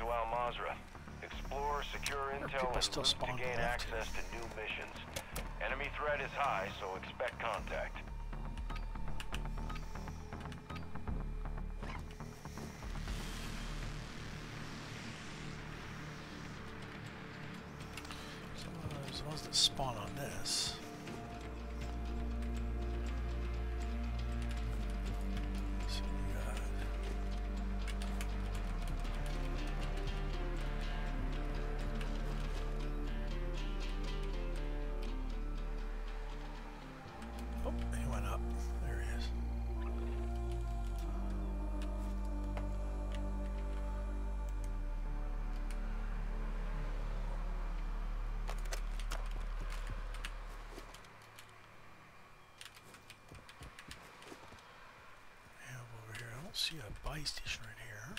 Al Mazrah. Explore, secure intel, and loot to gain access to new missions. Enemy threat is high, so expect contact. So there's the ones that spawn on this. So we got... Oh, he went up. There he is. And over here, I don't see a buy station right here.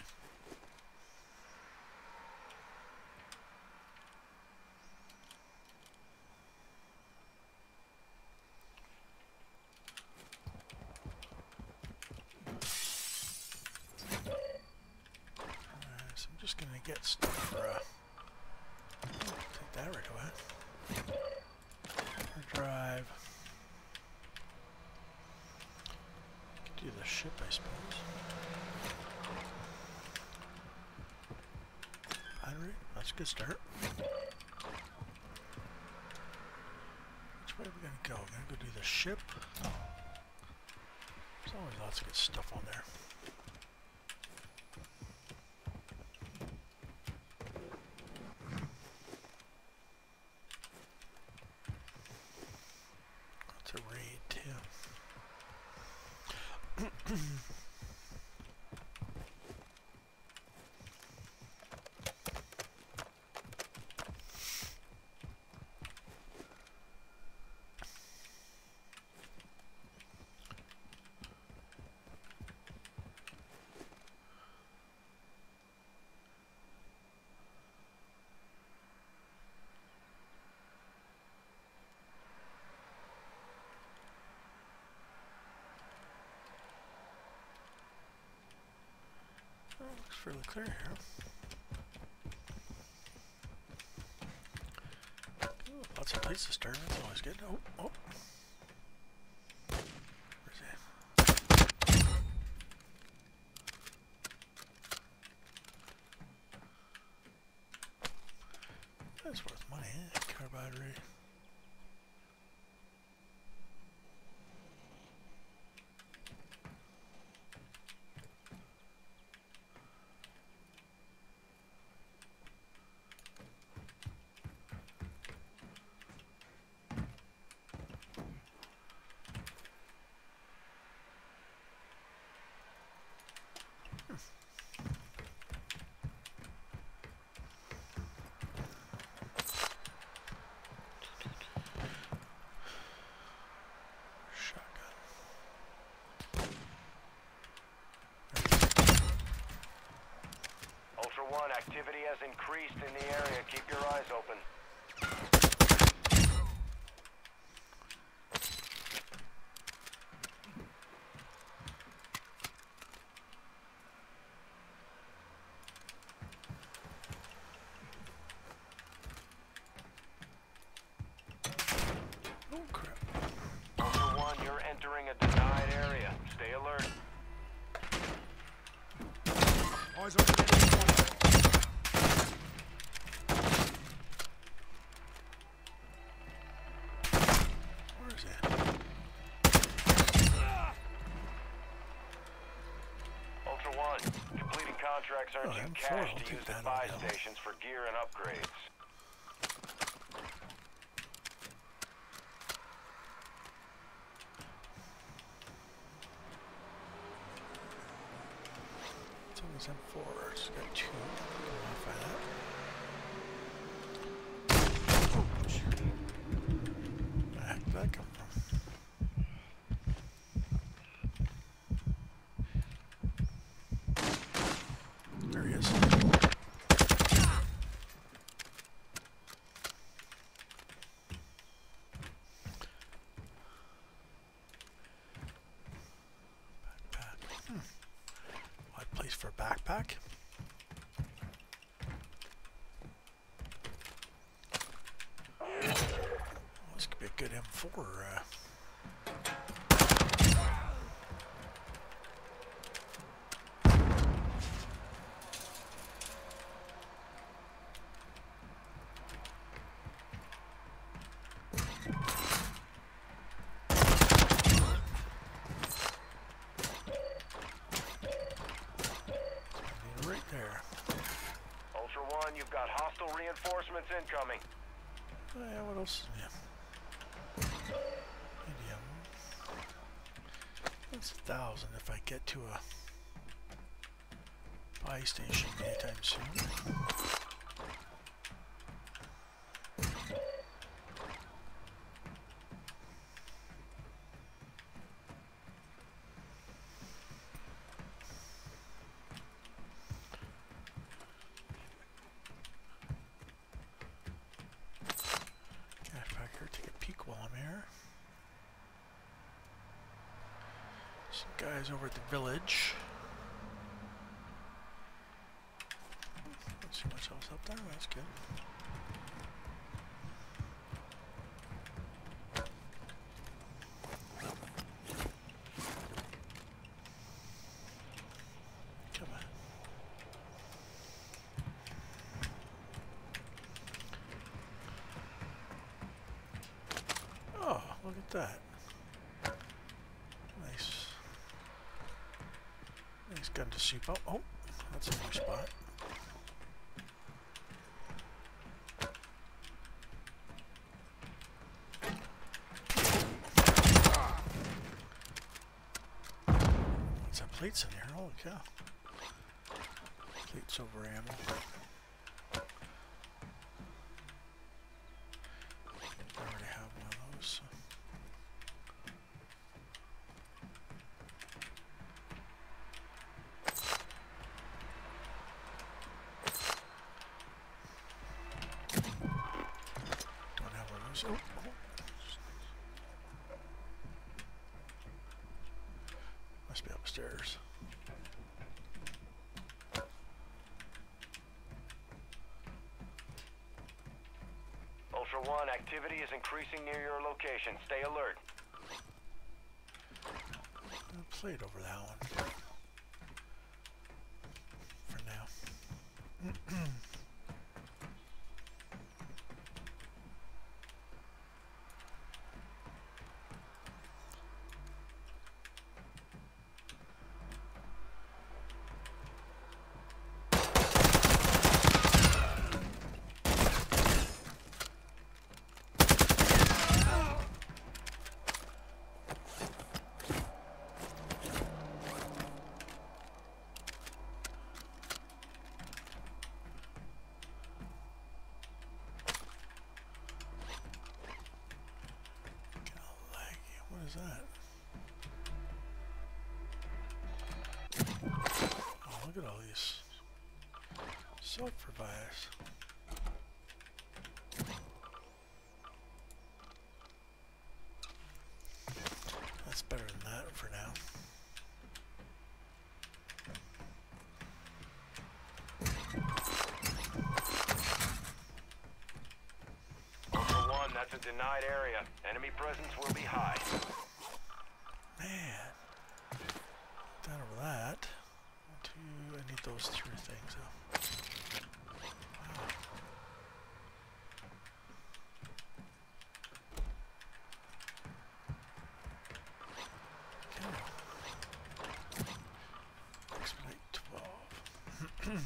So I'm just gonna get stuff for take that right away. Hard drive. Could do the ship, I suppose. Battery, that's a good start. Which way are we gonna go? We're gonna go do the ship. There's always lots of good stuff on there. That's a raid too. Looks fairly clear here. Ooh, lots of places to start. That's always good. Oh, oh. Where's he? That's worth money, eh? Car battery. Ultra One, activity has increased in the area. Keep your eyes open. Oh crap. Ultra One, you're entering a denied area. Stay alert. Eyes on the enemy one. Where is it? Ultra One, completing contracts earns you I'm cash full. I'll to take use that at buy over there. stations for gear and upgrades. It's always M4. It's got two. Modify that. Ouch. Where the heck did that come from? There he is. Backpack. Odd place for a backpack. M4. Right there. Ultra One, you've got hostile reinforcements incoming. Oh, yeah, what else? Yeah. Medium. That's 1,000 if I get to a buy station anytime soon. Cash back here, take a peek while I'm here. Some guys over at the village. Don't see much else up there, that's good. Come on. Oh, look at that. Nice. Nice gun to soup up. Oh, that's a new spot. What's that? Plates in here? Holy cow. Plates over ammo. I already have one of those. So. Don't have one of those. Oh, oh. Must be upstairs. Ultra One, activity is increasing near your location. Stay alert. I'll play it over that one. For now. What is that? Oh, look at all these self-revives. That's better than that for now. Ultra One, that's a denied area. Enemy presence will be high. Man. Done over that. I need those 3 things though. Wow. Okay. Expedite 12.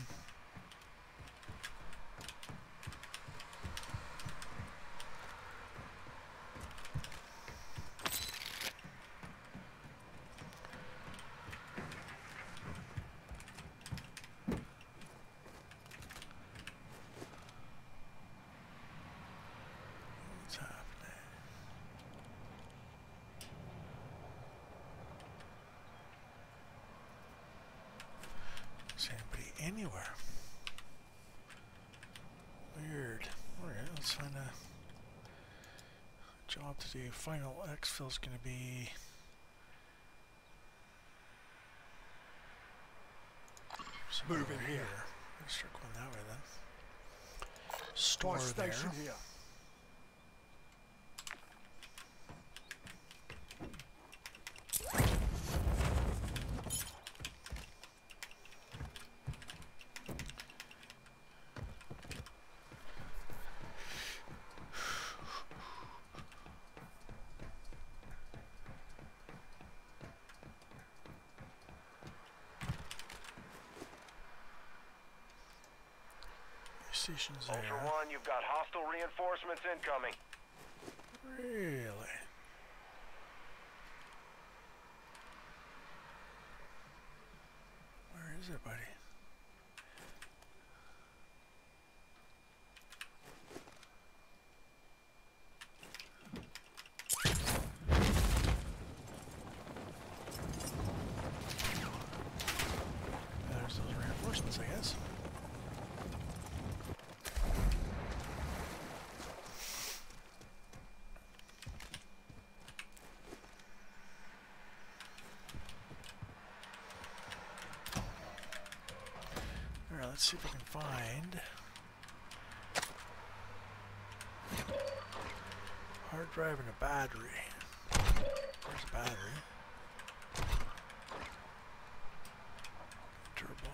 What's happening? Don't see anybody anywhere. Weird. Alright, let's find a job to do. Final exfil is going to be Move in here. Let's start going that way then. Store Buy there. station here. station's there. Ultra One, you've got hostile reinforcements incoming. Really? Where is it, buddy? There's those reinforcements, I guess. Alright, let's see if we can find hard drive and a battery. There's a battery. Turbo.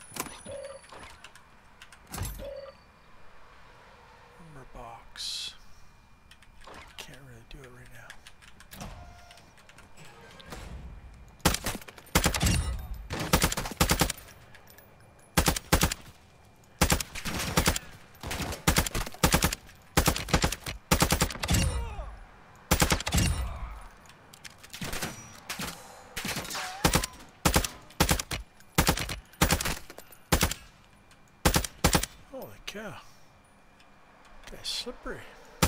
Number box. Can't really do it right now. Holy cow. Okay, slippery.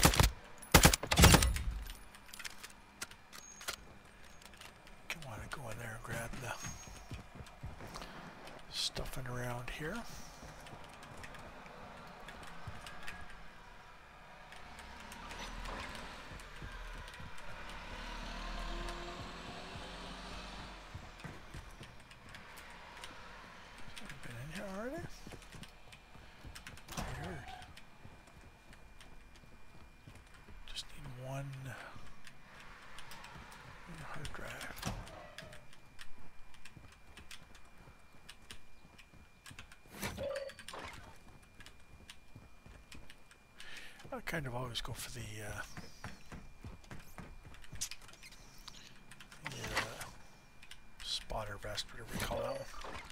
Come on, go in there and grab the stuffing around here. Been in here already? Weird. Just need one hard drive. I kind of always go for the spotter vest, whatever you call that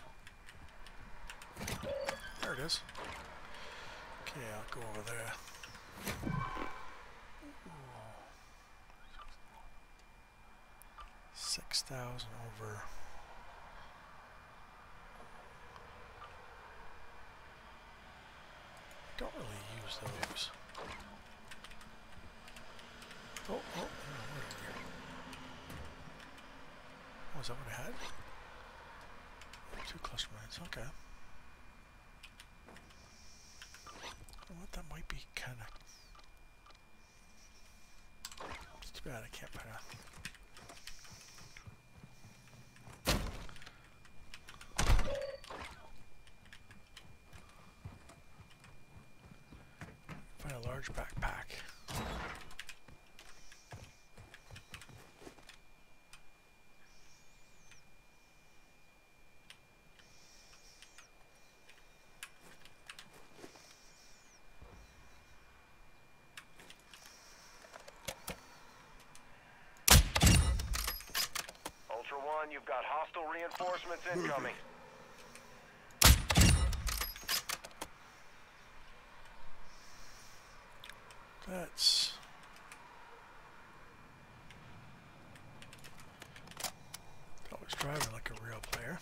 one. There it is. Okay, I'll go over there. Ooh. 6,000 over. Don't really use those. Oh, what are we? Oh, is that what I had? 2 cluster mines, okay. What that might be kind of. It's too bad I can't put find a large backpack. You've got hostile reinforcements incoming. That's always driving like a real player.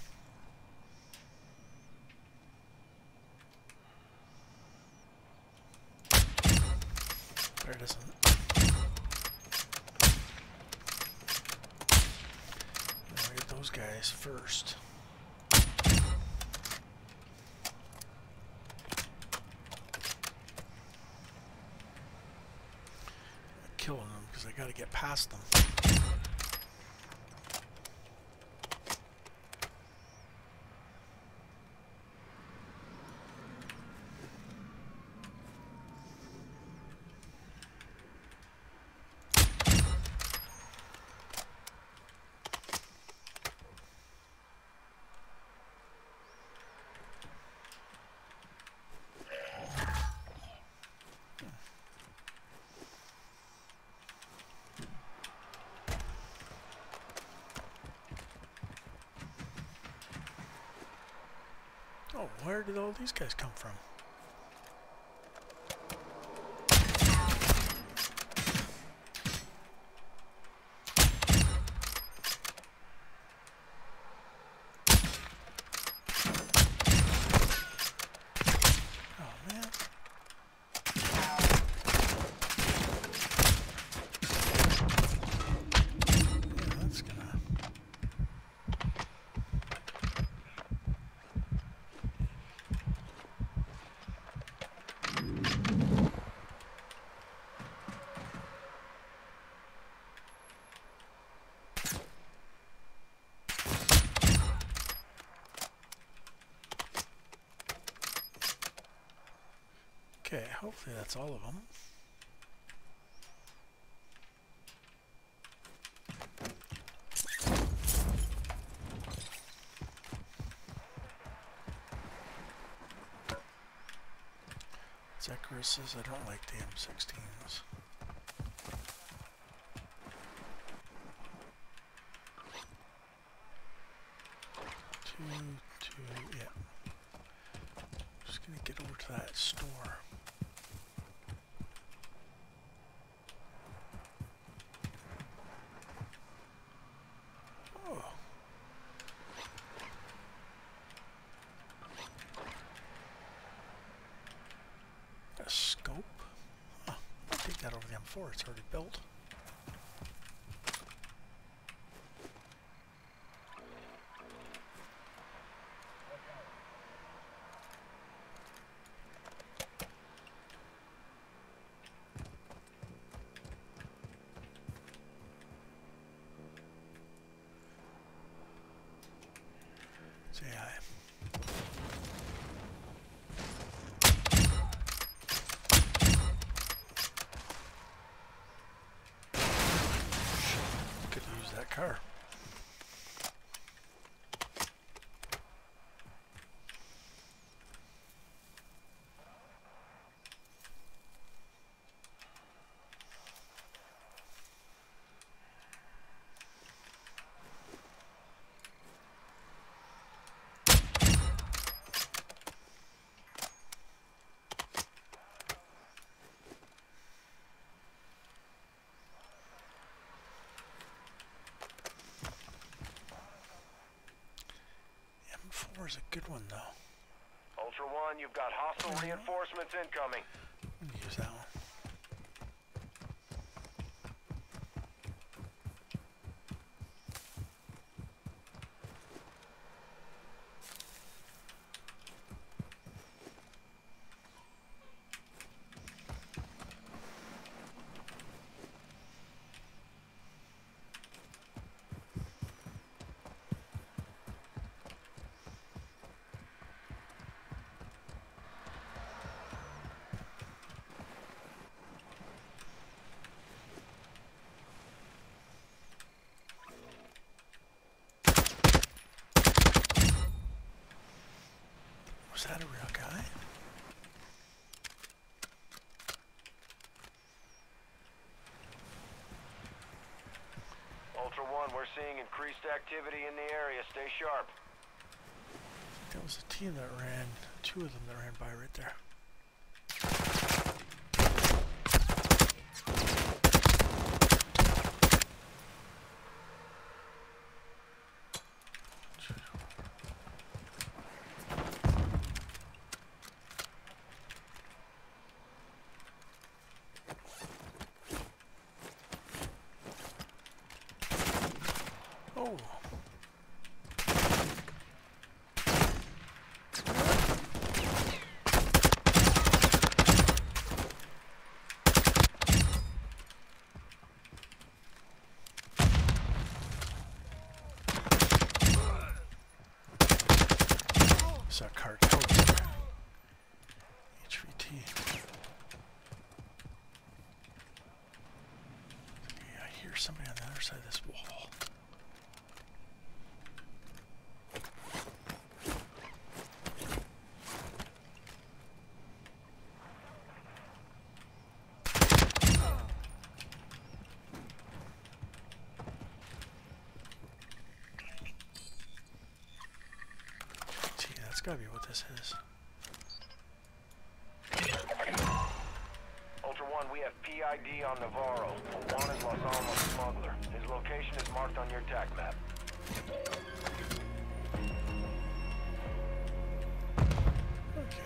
There it isn't. Those guys first. I'm killing them because I got to get past them. Oh, where did all these guys come from? Hopefully that's all of them. Zecharuses, I don't like the M16s. Yeah. Just gonna get over to that store. Oh. A scope? Huh. I'll take that over the M4, it's already built. Say hi. Could use that car. M4 is a good one though. Ultra One, you've got hostile reinforcements incoming. I'm gonna use that one. Was that a real guy? Ultra One, we're seeing increased activity in the area. Stay sharp. There was a team that ran, two of them that ran by right there. Oh. It's a cartel. HVT. Yeah, I hear somebody on the other side of this wall. That's gotta be what this is. Ultra One, we have PID on Navarro, a wanted Los Alamos smuggler. His location is marked on your TAC map. Okay.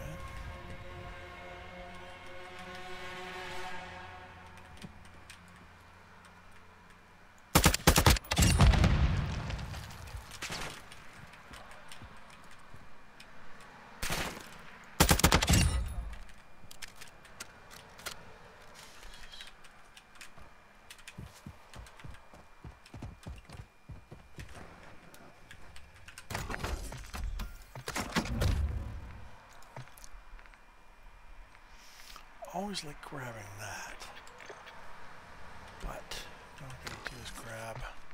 always like grabbing that. But all I'm going to do is grab.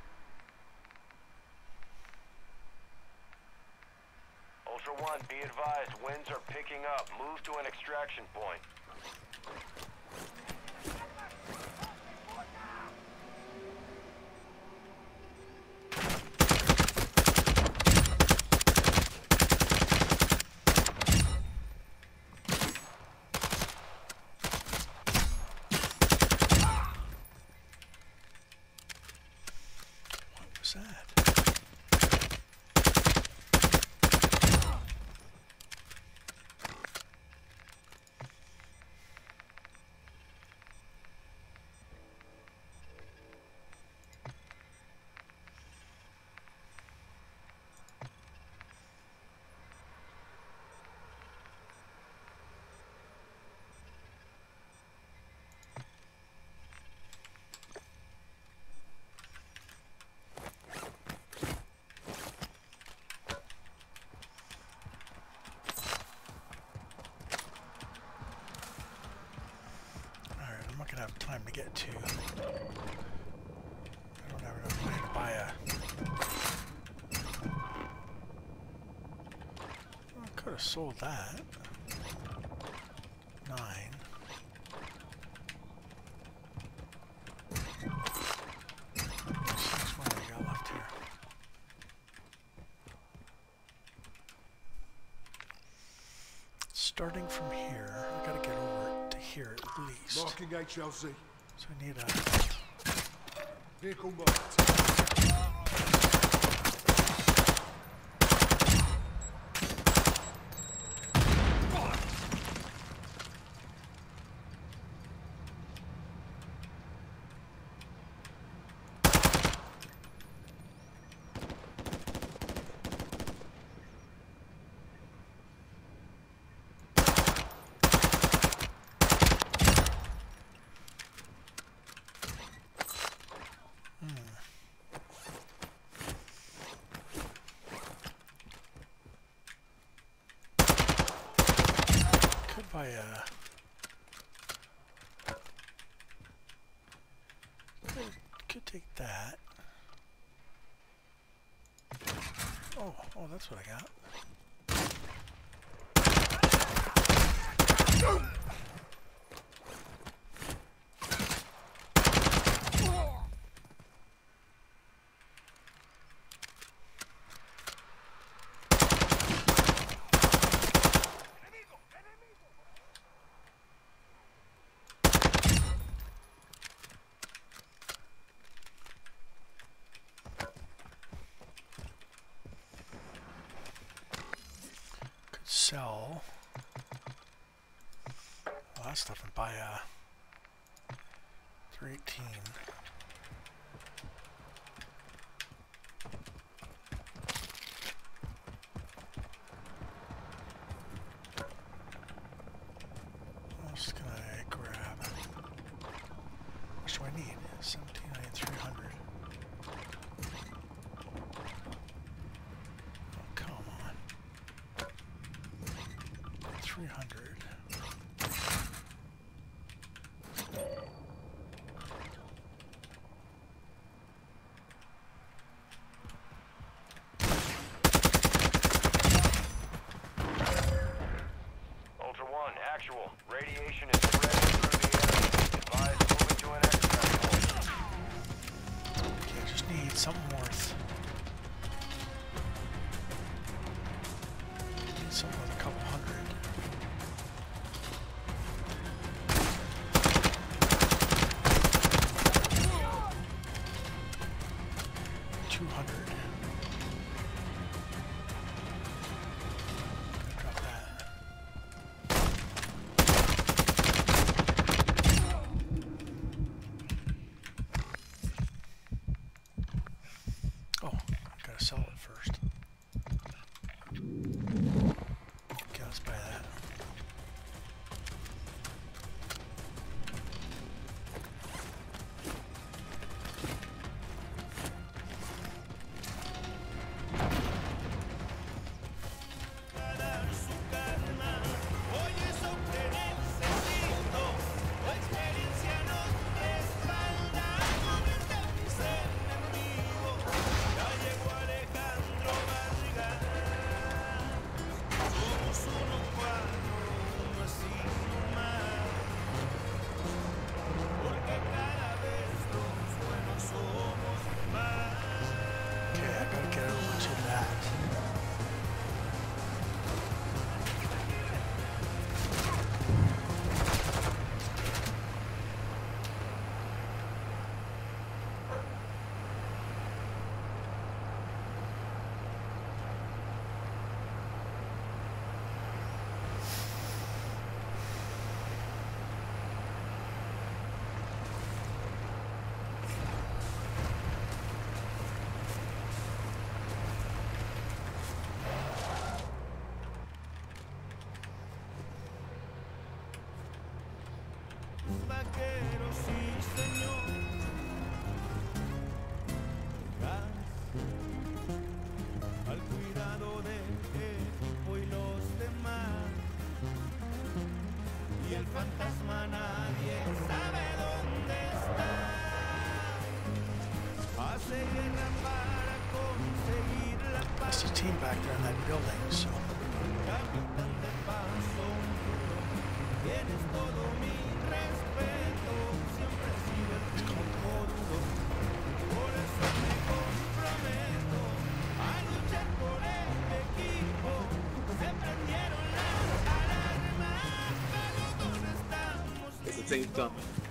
Ultra One, be advised, winds are picking up. Move to an extraction point. What was that? Have time to get to. I don't have enough money to buy a. Well, I could have sold that. 9. How much money I got left here? Starting from here, I gotta get over to here at least. Marking HLZ. So I need a Vehicle marked. By could take that. Oh, that's what I got. Sell all that stuff and buy a 318. What else can I grab? What do I need? 17,300. 300. Ultra One, actual. Radiation is spreading through the area. Advise moving to an extract point. Okay, I just need something worth. Need something with a couple hundred. 200. Drop that. Oh, I gotta sell it first. Okay, let's buy that. There's a team back there in that building, so. It's the same stuff.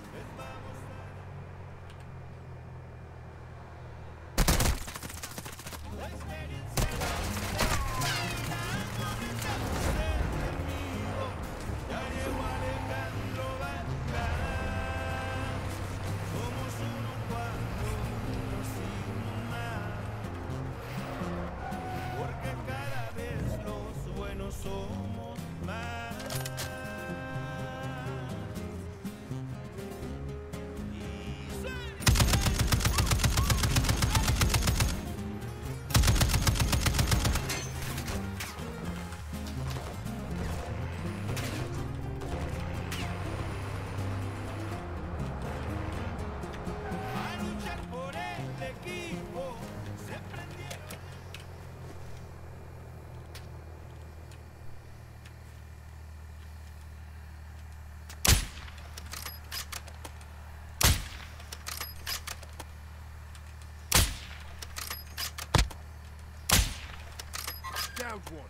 Downed one.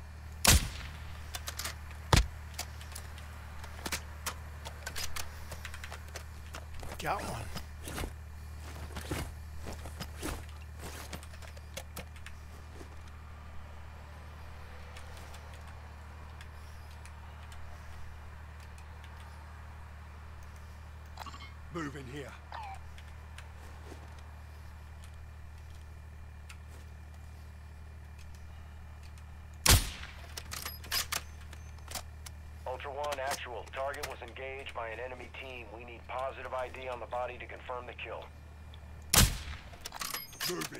Got one. Move in here. Ultra One, actual. Target was engaged by an enemy team. We need positive ID on the body to confirm the kill. Moving.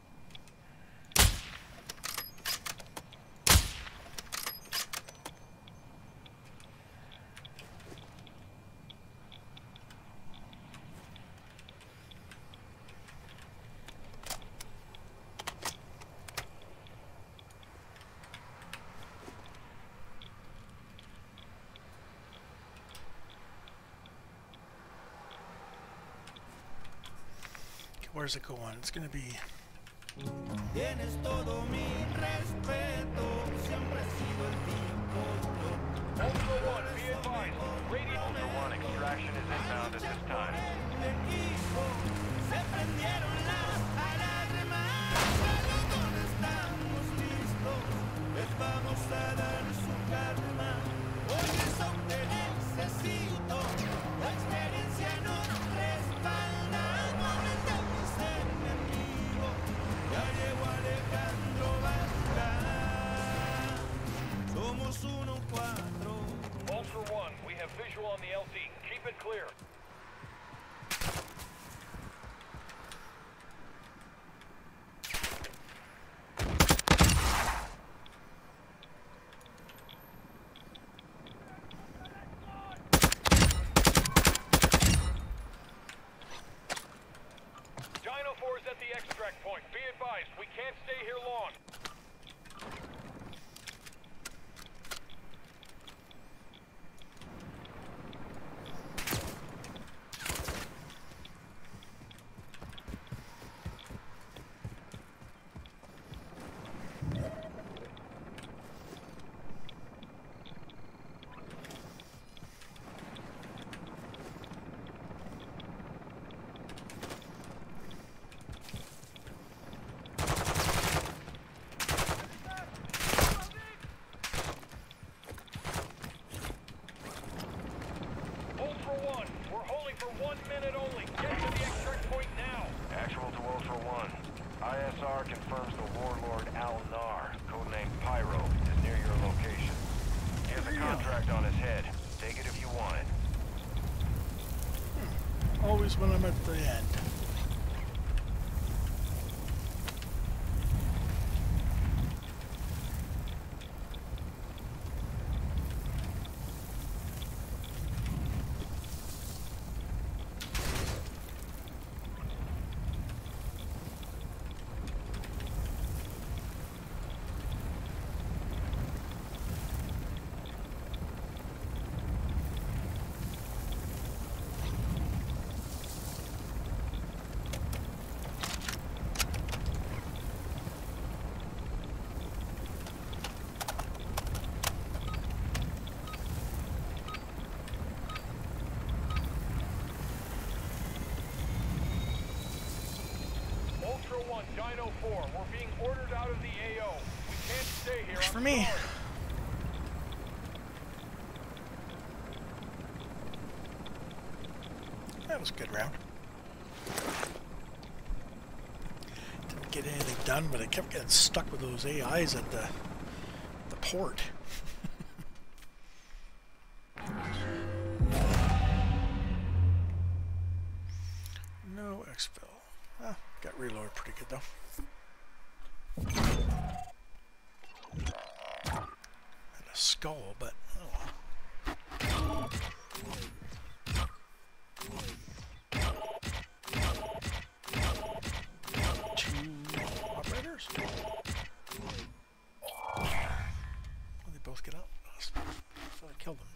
Where's it going? It's gonna be. Tienes todo mi respeto, siempre has sido el tipo. Ultra One, be advised. Radio Ultra One, extraction is inbound at this time. Se prendieron las alarmas, cuando estamos listos, les vamos a dar su karma. Porque son te necesito, la experiencia nos respalda. Somos 1-4. Ultra One, we have visual on the LZ. Keep it clear. Dino 4 is at the extract point. Be advised, we can't stay here long. For 1 minute only. Get to the extract point now. Actual to Ultra One. ISR confirms the warlord Al-Nar, codenamed Pyro, is near your location. He has a contract on his head. Take it if you want it. Always when I'm at the end. Dino 4, we're being ordered out of the AO. We can't stay here. Works I'm for me. sorry. That was a good round. Didn't get anything done, but I kept getting stuck with those AIs at the port. No exfil. Ah, got reloaded pretty good though. And a skull, but oh well. Operators? Will they both get up? I thought I killed them.